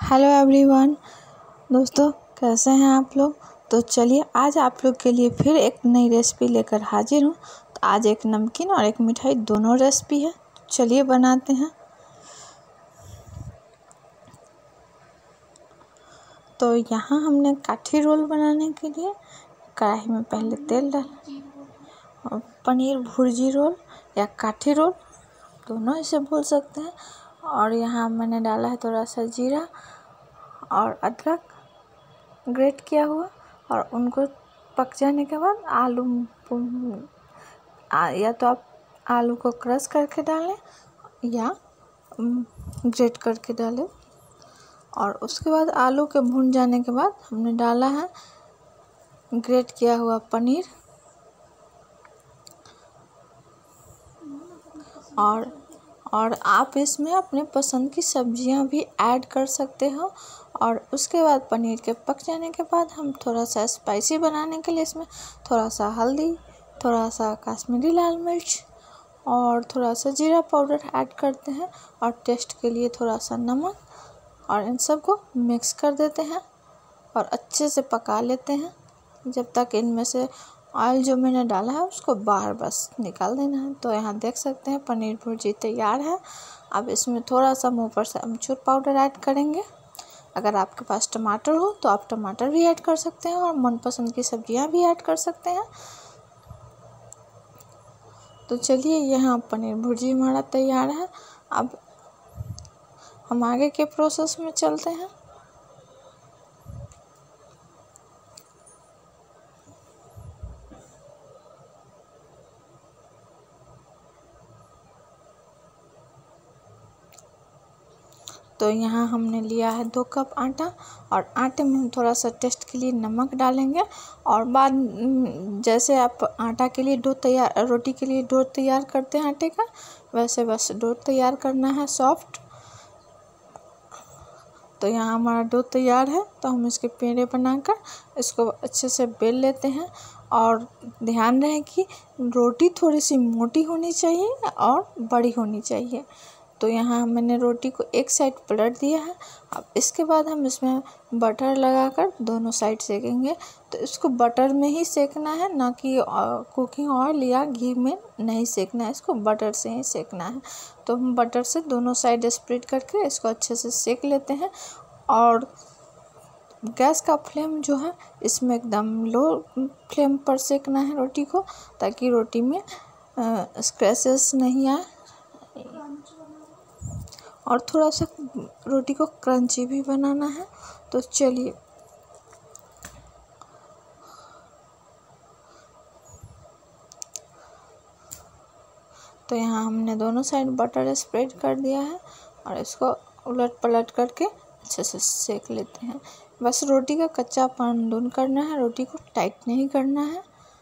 Hello everyone दोस्तों, कैसे हैं आप लोग। तो चलिए आज आप लोग के लिए फिर एक नई रेसिपी लेकर हाजिर हूँ। तो आज एक नमकीन और एक मिठाई दोनों रेसिपी है, तो चलिए बनाते हैं। तो यहाँ हमने काठी रोल बनाने के लिए कढ़ाई में पहले तेल डाल और पनीर भुर्जी रोल या काठी रोल दोनों इसे बोल सकते हैं। और यहाँ मैंने डाला है थोड़ा सा जीरा और अदरक ग्रेट किया हुआ, और उनको पक जाने के बाद या तो आप आलू को क्रश करके डालें या ग्रेट करके डालें। और उसके बाद आलू के भून जाने के बाद हमने डाला है ग्रेट किया हुआ पनीर और आप इसमें अपने पसंद की सब्जियां भी ऐड कर सकते हो। और उसके बाद पनीर के पक जाने के बाद हम थोड़ा सा स्पाइसी बनाने के लिए इसमें थोड़ा सा हल्दी, थोड़ा सा कश्मीरी लाल मिर्च और थोड़ा सा जीरा पाउडर ऐड करते हैं, और टेस्ट के लिए थोड़ा सा नमक, और इन सब को मिक्स कर देते हैं और अच्छे से पका लेते हैं जब तक इनमें से ऑयल जो मैंने डाला है उसको बाहर बस निकाल देना है। तो यहाँ देख सकते हैं पनीर भुर्जी तैयार है। अब इसमें थोड़ा सा मुँह पर से अमचूर पाउडर ऐड करेंगे। अगर आपके पास टमाटर हो तो आप टमाटर भी ऐड कर सकते हैं और मनपसंद की सब्जियां भी ऐड कर सकते हैं। तो चलिए यहाँ पनीर भुर्जी हमारा तैयार है। अब हम आगे के प्रोसेस में चलते हैं। तो यहाँ हमने लिया है 2 कप आटा, और आटे में हम थोड़ा सा टेस्ट के लिए नमक डालेंगे। और बाद जैसे आप आटा के लिए रोटी के लिए डो तैयार करते हैं आटे का, वैसे बस डो तैयार करना है सॉफ्ट। तो यहाँ हमारा डो तैयार है, तो हम इसके पेड़े बनाकर इसको अच्छे से बेल लेते हैं। और ध्यान रहे कि रोटी थोड़ी सी मोटी होनी चाहिए और बड़ी होनी चाहिए। तो यहाँ मैंने रोटी को एक साइड पलट दिया है। अब इसके बाद हम इसमें बटर लगाकर दोनों साइड सेकेंगे। तो इसको बटर में ही सेकना है, ना कि कुकिंग ऑयल या घी में नहीं सेकना है, इसको बटर से ही सेकना है। तो हम बटर से दोनों साइड स्प्रेड करके इसको अच्छे से सेक लेते हैं। और गैस का फ्लेम जो है इसमें एकदम लो फ्लेम पर सेकना है रोटी को, ताकि रोटी में स्क्रैचेस नहीं आए, और थोड़ा सा रोटी को क्रंची भी बनाना है। तो चलिए तो यहाँ हमने दोनों साइड बटर स्प्रेड कर दिया है, और इसको उलट पलट करके अच्छे से सेक लेते हैं। बस रोटी का कच्चापन दूर करना है, रोटी को टाइट नहीं करना है।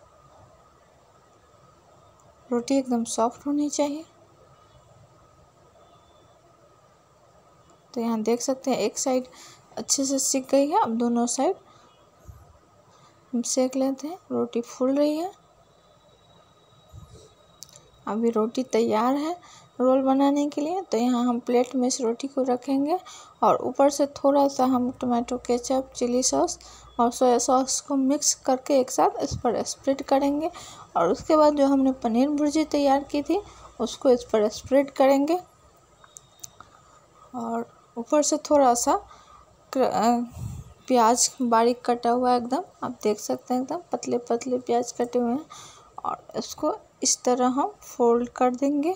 रोटी एकदम सॉफ्ट होनी चाहिए। तो यहाँ देख सकते हैं एक साइड अच्छे से सिक गई है। अब दोनों साइड हम सेक लेते हैं। रोटी फूल रही है। अभी रोटी तैयार है रोल बनाने के लिए। तो यहाँ हम प्लेट में इस रोटी को रखेंगे, और ऊपर से थोड़ा सा हम टमाटो केचप, चिली सॉस और सोया सॉस को मिक्स करके एक साथ इस पर स्प्रेड करेंगे। और उसके बाद जो हमने पनीर भुर्जी तैयार की थी उसको इस पर स्प्रेड करेंगे, और ऊपर से थोड़ा सा प्याज बारीक कटा हुआ एकदम, आप देख सकते हैं एकदम पतले पतले प्याज कटे हुए हैं। और इसको इस तरह हम फोल्ड कर देंगे,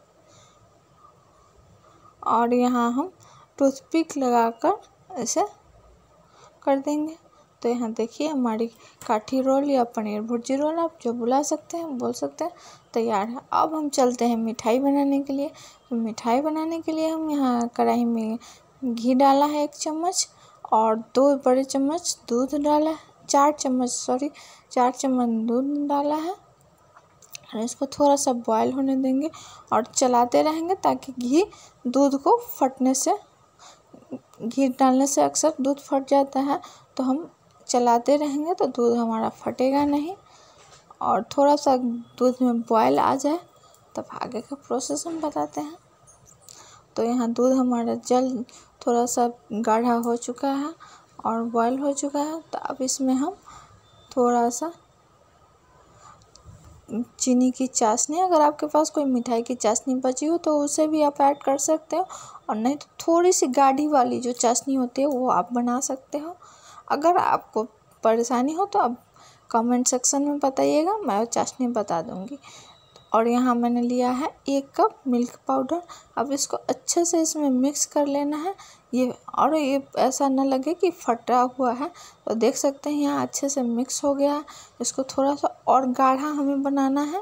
और यहाँ हम टूथपिक लगाकर ऐसे कर देंगे। तो यहाँ देखिए हमारी काठी रोल या पनीर भुर्जी रोल, आप जो बुला सकते हैं बोल सकते हैं, तैयार है। अब हम चलते हैं मिठाई बनाने के लिए। तो मिठाई बनाने के लिए हम यहाँ कढ़ाई में घी डाला है 1 चम्मच, और 2 बड़े चम्मच दूध डाला है, 4 चम्मच दूध डाला है। और इसको थोड़ा सा बॉयल होने देंगे और चलाते रहेंगे, ताकि घी डालने से अक्सर दूध फट जाता है। तो हम चलाते रहेंगे तो दूध हमारा फटेगा नहीं। और थोड़ा सा दूध में बॉयल आ जाए तब आगे का प्रोसेस हम बताते हैं। तो यहाँ दूध हमारा थोड़ा सा गाढ़ा हो चुका है और बॉयल हो चुका है। तो अब इसमें हम थोड़ा सा चीनी की चाशनी, अगर आपके पास कोई मिठाई की चाशनी बची हो तो उसे भी आप ऐड कर सकते हो, और नहीं तो थोड़ी सी गाढ़ी वाली जो चाशनी होती है वो आप बना सकते हो। अगर आपको परेशानी हो तो आप कमेंट सेक्शन में बताइएगा, मैं चाशनी बता दूंगी। और यहाँ मैंने लिया है 1 कप मिल्क पाउडर। अब इसको अच्छे से इसमें मिक्स कर लेना है। ये ऐसा ना लगे कि फटा हुआ है, तो देख सकते हैं यहाँ अच्छे से मिक्स हो गया है। इसको थोड़ा सा और गाढ़ा हमें बनाना है।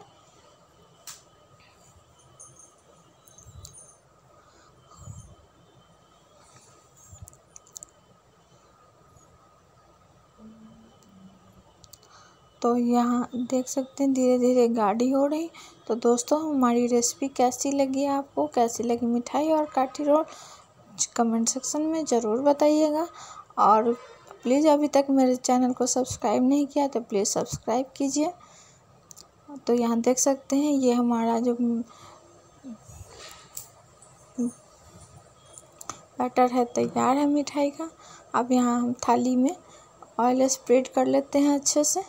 तो यहाँ देख सकते हैं धीरे धीरे गाढ़ी हो रही। तो दोस्तों हमारी रेसिपी कैसी लगी आपको, कैसी लगी मिठाई और काठी रोल, कमेंट सेक्शन में ज़रूर बताइएगा। और प्लीज़ अभी तक मेरे चैनल को सब्सक्राइब नहीं किया तो प्लीज़ सब्सक्राइब कीजिए। तो यहाँ देख सकते हैं ये हमारा जो बैटर है तैयार है मिठाई का। अब यहाँ हम थाली में ऑयल स्प्रेड कर लेते हैं अच्छे से।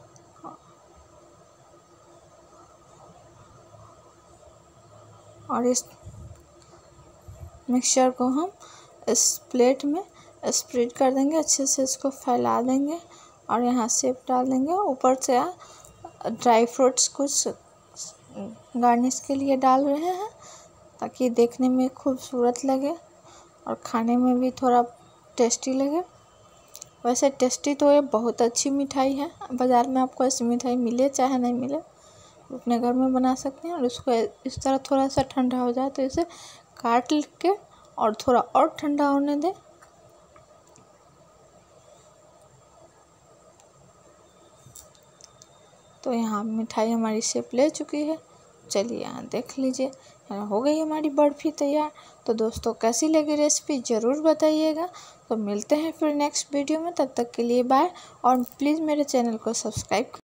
और इस मिक्सचर को हम इस प्लेट में स्प्रेड कर देंगे, अच्छे से इसको फैला देंगे और यहाँ शेप डाल देंगे। ऊपर से ड्राई फ्रूट्स कुछ गार्निश के लिए डाल रहे हैं ताकि देखने में खूबसूरत लगे और खाने में भी थोड़ा टेस्टी लगे। वैसे टेस्टी तो ये बहुत अच्छी मिठाई है, बाज़ार में आपको ऐसी मिठाई मिले चाहे नहीं मिले, अपने घर में बना सकते हैं। और इसको इस तरह थोड़ा सा ठंडा हो जाए तो इसे काट के और थोड़ा और ठंडा होने दें। तो यहाँ मिठाई हमारी शेप ले चुकी है। चलिए यहाँ देख लीजिए, हो गई हमारी बर्फ़ी तैयार। तो दोस्तों कैसी लगी रेसिपी ज़रूर बताइएगा। तो मिलते हैं फिर नेक्स्ट वीडियो में, तब तक के लिए बाय। और प्लीज़ मेरे चैनल को सब्सक्राइब